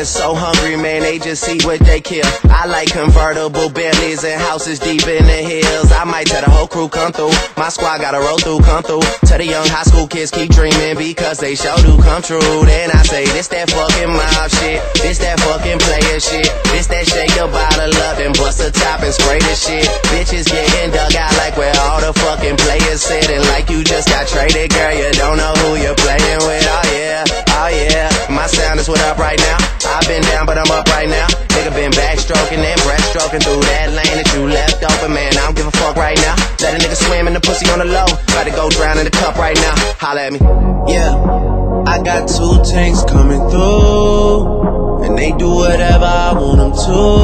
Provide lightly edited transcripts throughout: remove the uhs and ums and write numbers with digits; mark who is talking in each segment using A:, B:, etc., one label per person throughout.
A: niggas so hungry, man, they just see what they kill. I like convertible Bentleys and houses deep in the hills. I might tell the whole crew come through. My squad gotta roll through, come through. Tell the young high school kids keep dreaming because they sure do come true. Then I say, this that fucking mob shit, this that fucking player shit, this that shake your bottle up and bust the top and spray the shit. Bitches getting dug out like where all the fucking players sitting, like you just got traded, girl, you don't know who you're playing with. Oh yeah, oh yeah, my sound is what up right now. I've been down but I'm up right now. Nigga been backstroking and breaststroking through that lane that you left open, man, I don't give a fuck right now. Let a nigga swim in the pussy on the low, about to go drown in the cup right now. Holla at me. Yeah, I got 2 tanks coming through, and they do whatever I want them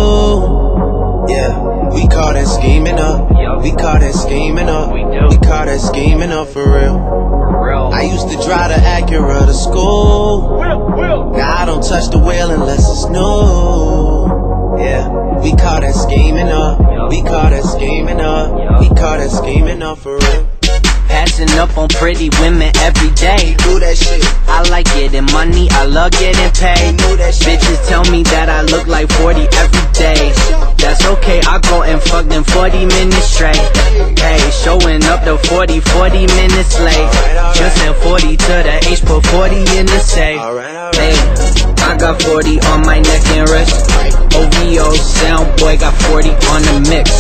A: to. Yeah, we call that scheming up. We call that scheming up. We call that scheming up for real. I used to drive the Acura to school. Now I don't touch the wheel unless it's new. Yeah, we call that scheming up. We call that scheming up. We call that scheming up for real.
B: Passing up on pretty women every day.
A: Do that shit.
B: I like getting money, I love getting paid. Bitches tell me that I look like 40 every day. That's okay, I go and fuck them 40 minutes straight. Hey, showing up the 40 minutes late. Just sent 40 to the H, put 40 in the safe. Hey, I got 40 on my neck and wrist. OVO sound boy got 40 on the mix.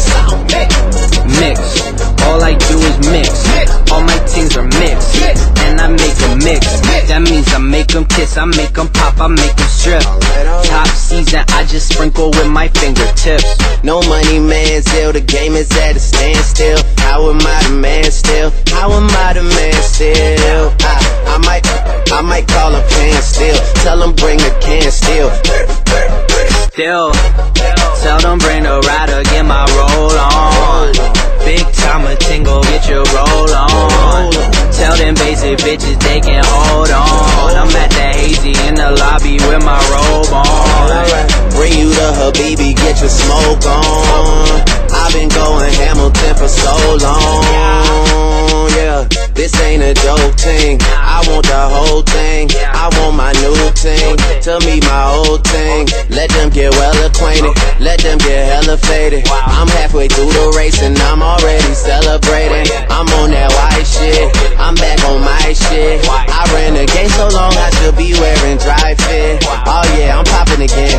B: Mix, all I do is mix. All my things are mixed, and I make them mix. That means I make them kiss, I make them pop, I make them strip. Top season, I just sprinkle with my fingertips.
A: No money, man, still the game is at a standstill. How am I the man still? How am I the man still? I might call a pan still. Tell them bring the can still.
B: Still, tell them bring the rider, get my roll on. Big time a tingle, get your roll on. Tell them basic bitches they can hold on. I'm at the hazy in the lobby with my robe on.
A: Bring you the Habibi, get your smoke on. I've been going Hamilton for so long. Yeah, this ain't a joke thing. I want the whole thing. I want my new thing to meet my old thing. Let them get well acquainted, let them get hella faded. I'm halfway through the race and I'm already celebrating. I'm on that white shit, I'm back on my shit. I ran the game so long I should be wearing dry fit. Oh yeah, I'm popping again.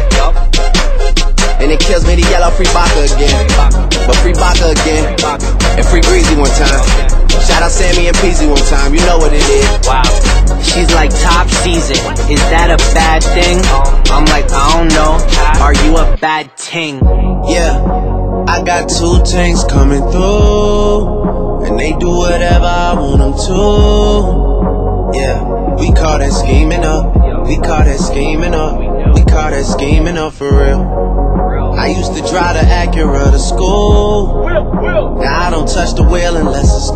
A: And it kills me to yell out free Baca again. But free Baca again, and free Greasy one time. Shout out Sammy and Peasy one time, you know what it is.
B: Wow, she's like top season, is that a bad thing? I'm like, I don't know, are you a bad ting?
A: Yeah, I got 2 tanks coming through, and they do whatever I want them to. Yeah, we call that scheming up. We call that scheming up. We call that scheming up for real. I used to drive the Acura to school. Now I don't touch the wheel unless it's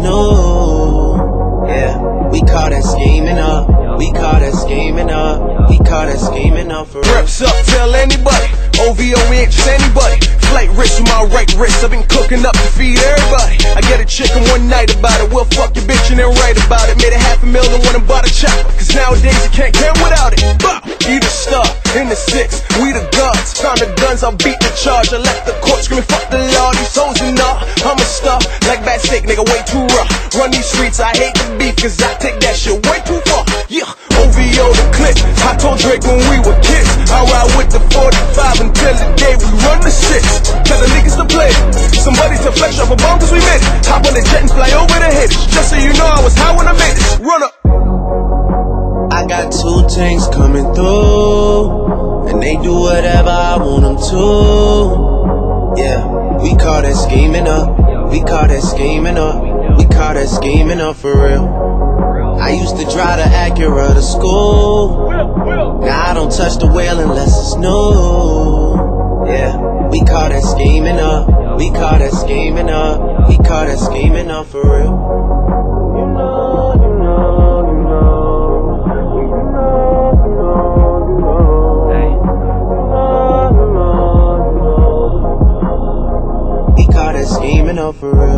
A: new. Yeah, we call that scheming up. We call that scheming up. We call that scheming up for real.
C: Reps up, tell anybody. OVO, we ain't just anybody. Flight wrist with my right wrist. I've been cooking up to feed everybody. I get a chicken one night about it. We'll fuck your bitch and then write about it. Made a $500,000 when I bought a chopper. Cause nowadays you can't get without it. Bow. He the star, in the 6, we the guns. Found the guns, I'll beat the charge. I left the court screaming, fuck the law, these hoes and all. I'm a star, like bad stick, nigga, way too rough. Run these streets, I hate the beef, cause I take that shit way too far. Yeah, OVO the clip. I told Drake when we were kids, I ride with the 45 until the day we run the 6. Tell the niggas to play it. Somebody to flex off a bomb cause we made it. Hop on the jet and fly over the haters. Just so you know I was high when I made this. Run up.
A: I got 2 tanks coming through, and they do whatever I want them to. Yeah, we call that scheming up. We call that scheming up. We call that scheming up for real. I used to drive the Acura to school. Now I don't touch the wheel unless it's new. Yeah, we call that scheming up. We call that scheming up. We call that scheming up for real. You know, you know, you know. We call that scheming up for real.